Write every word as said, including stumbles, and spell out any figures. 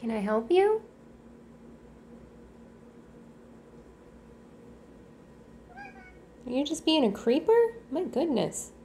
Can I help you? Are you just being a creeper? My goodness.